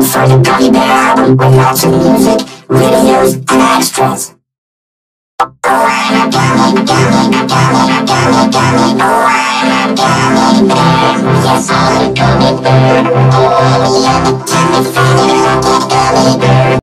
up for the Gummy Bear album with lots of music, videos, and extras. Oh, I'm a gummy, gummy, gummy, gummy, gummy. Oh, I'm a gummy bear. Yes, I'm a gummy bear. Oh,